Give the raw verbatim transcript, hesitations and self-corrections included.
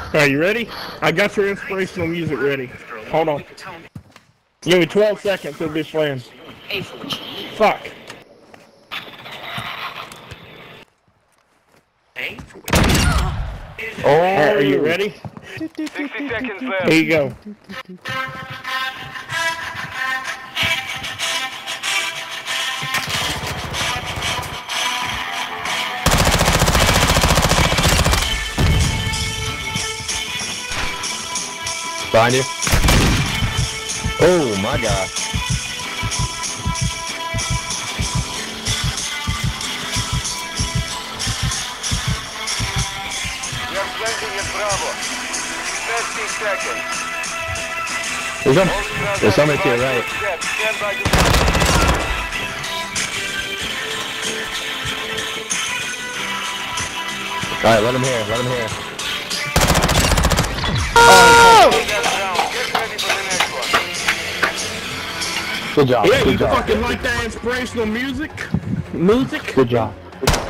Are you ready? I got your inspirational music ready. Hold on. Give me twelve seconds, it'll be playing. Fuck. Oh, right, are you ready? sixty seconds left. Here you go. Behind you. Oh my god. We are planting at Bravo. thirty seconds. There's, some, there's somebody to your right. Stand by to Alright, let him hear, let him hear. Get ready for the next one. Good job, Yeah, good you job. fucking like that inspirational music? Music? Good job.